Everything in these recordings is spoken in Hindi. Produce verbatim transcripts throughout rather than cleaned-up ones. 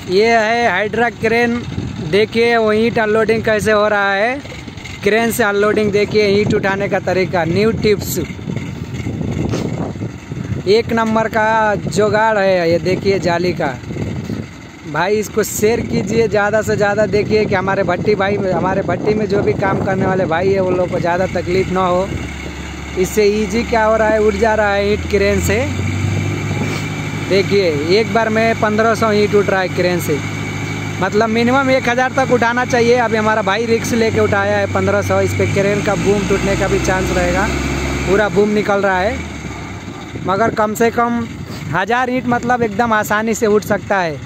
ये है हाइड्रा क्रेन। देखिए वो ईंट अनलोडिंग कैसे हो रहा है। क्रेन से अनलोडिंग देखिए, ईंट उठाने का तरीका, न्यू टिप्स, एक नंबर का जुगाड़ है ये। देखिए जाली का भाई, इसको शेयर कीजिए ज़्यादा से ज़्यादा। देखिए कि हमारे भट्टी भाई, हमारे भट्टी में जो भी काम करने वाले भाई है वो लोग को ज़्यादा तकलीफ़ ना हो। इससे इजी क्या हो रहा है, उठ जा रहा है ईंट क्रेन से। देखिए एक बार में पंद्रह सौ ईंट उठ रहा है क्रेन से, मतलब मिनिमम एक हज़ार तक उठाना चाहिए। अभी हमारा भाई रिक्स लेके उठाया है पंद्रह सौ। इस पर क्रेन का बूम टूटने का भी चांस रहेगा, पूरा बूम निकल रहा है। मगर कम से कम हज़ार ईंट मतलब एकदम आसानी से उठ सकता है।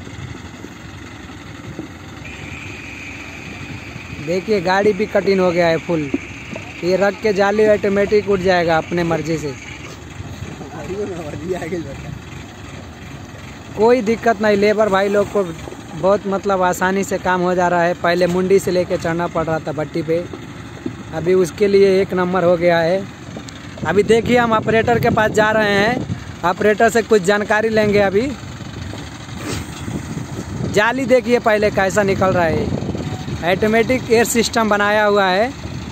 देखिए गाड़ी भी कठिन हो गया है फुल। ये रख के जाली ऑटोमेटिक उठ जाएगा अपने मर्जी से, कोई दिक्कत नहीं। लेबर भाई लोग को बहुत मतलब आसानी से काम हो जा रहा है। पहले मुंडी से लेके चढ़ना पड़ रहा था भट्टी पे, अभी उसके लिए एक नंबर हो गया है। अभी देखिए हम ऑपरेटर के पास जा रहे हैं, ऑपरेटर से कुछ जानकारी लेंगे। अभी जाली देखिए पहले कैसा निकल रहा है, ऑटोमेटिक एयर सिस्टम बनाया हुआ है।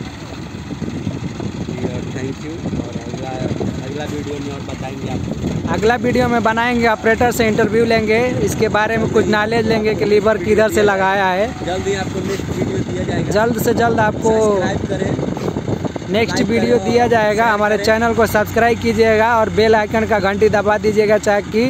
Thank you. और अगला अगला वीडियो में और बताएंगे आपको। अगला वीडियो में बनाएंगे, ऑपरेटर से इंटरव्यू लेंगे, इसके बारे में कुछ नॉलेज लेंगे कि लीवर किधर से लगाया है। जल्द ही आपको नेक्स्ट वीडियो दिया जाएगा, जल्द से जल्द आपको सब्सक्राइब करें, नेक्स्ट वीडियो दिया जाएगा। हमारे चैनल को सब्सक्राइब कीजिएगा और बेल आइकन का घंटी दबा दीजिएगा, ताकि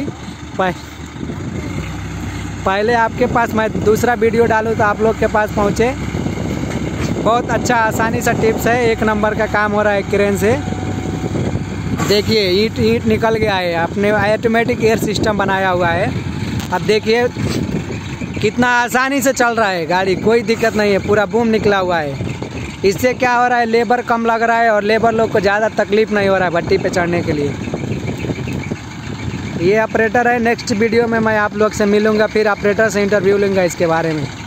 पहले आपके पास मैं दूसरा वीडियो डालूँ तो आप लोग के पास पहुँचे। बहुत अच्छा आसानी सा टिप्स है, एक नंबर का काम हो रहा है क्रेन से। देखिए ईंट ईंट निकल गया है, अपने ऑटोमेटिक एयर सिस्टम बनाया हुआ है। अब देखिए कितना आसानी से चल रहा है गाड़ी, कोई दिक्कत नहीं है, पूरा बूम निकला हुआ है। इससे क्या हो रहा है, लेबर कम लग रहा है और लेबर लोग को ज़्यादा तकलीफ़ नहीं हो रहा है भट्टी पे चढ़ने के लिए। ये ऑपरेटर है। नेक्स्ट वीडियो में मैं आप लोग से मिलूँगा, फिर ऑपरेटर से इंटरव्यू लूँगा इसके बारे में।